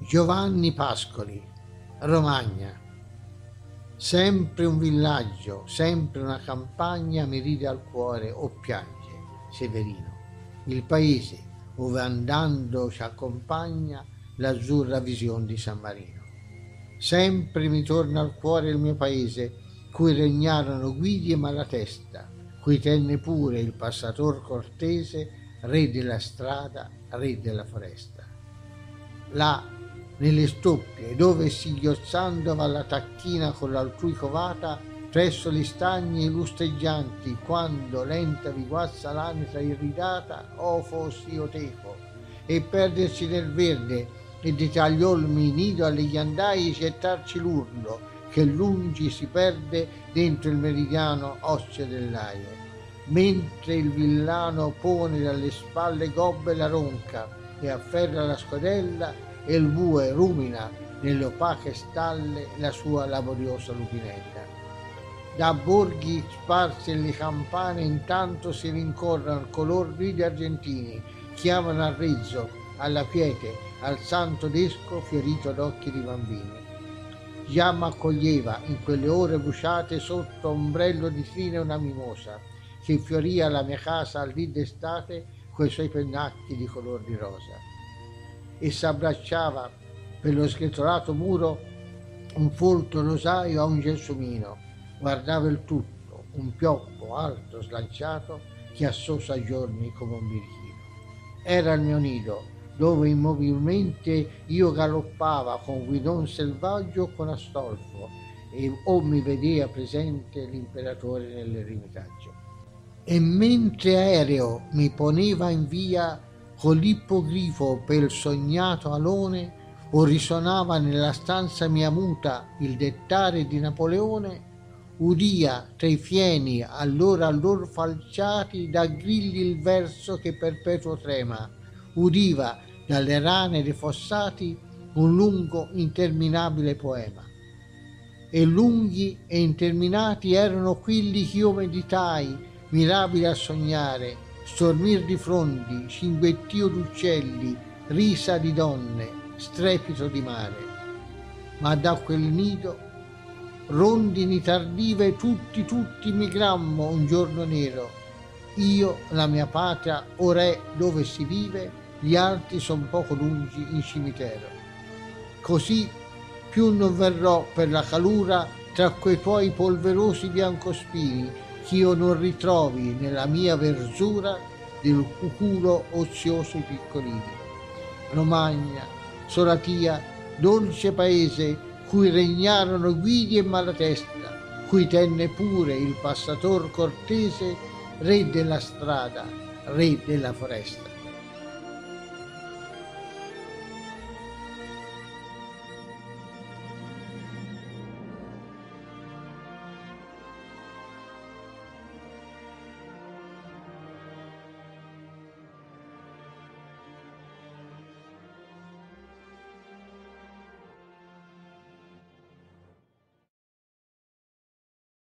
Giovanni Pascoli, Romagna. Sempre un villaggio, sempre una campagna mi ride al cuore o piange, Severino. Il paese ove andando ci accompagna l'azzurra vision di San Marino. Sempre mi torna al cuore il mio paese, cui regnarono guidi e malatesta, cui tenne pure il passator cortese, re della strada, re della foresta. Là, nelle stoppie, dove singhiozzando va la tacchina con l'altrui covata, presso gli stagni lusteggianti, quando lenta vi guazza l'anitra irridata, oh fossi io teco, e perdersi nel verde, e di tagli olmi nido alle ghiandaie gettarci l'urlo, che lungi si perde dentro il meridiano osseo dell'aie. Mentre il villano pone dalle spalle gobbe la ronca e afferra la scodella, e il bue rumina nelle opache stalle la sua laboriosa lupinella. Da borghi sparsi le campane intanto si rincorrono color gridi argentini, chiamano al rezzo, alla quiete, al santo desco fiorito d'occhi di bambini. Già m'accoglieva in quelle ore bruciate sotto ombrello di trine una mimosa, che fioria la mia casa lì d'estate coi suoi pennacchi di color di rosa. E s'abbracciava per lo sgretolato muro un folto rosario a un gelsomino, guardava il tutto, un pioppo alto slanciato che assosa a giorni come un birichino. Era il mio nido, dove immobilmente io galoppava con guidon selvaggio o con Astolfo, e o mi vedeva presente l'imperatore nell'eremitaggio. E mentre aereo mi poneva in via con l'ippogrifo per sognato alone, o risonava nella stanza mia muta il dettare di Napoleone, udia tra i fieni allora falciati da grilli il verso che perpetuo trema, udiva dalle rane dei fossati un lungo interminabile poema. E lunghi e interminati erano quelli ch'io meditai, mirabili a sognare, stormir di frondi, cinguettio d'uccelli, risa di donne, strepito di mare. Ma da quel nido, rondini tardive, tutti migrammo un giorno nero. Io, la mia patria, ora è dove si vive, gli altri son poco lungi in cimitero. Così più non verrò per la calura tra quei tuoi polverosi biancospini, ch'io non ritrovi nella mia verzura del cuculo ozioso i piccolini. Romagna, Soratia, dolce paese, cui regnarono guidi e malatesta, cui tenne pure il passator cortese, re della strada, re della foresta.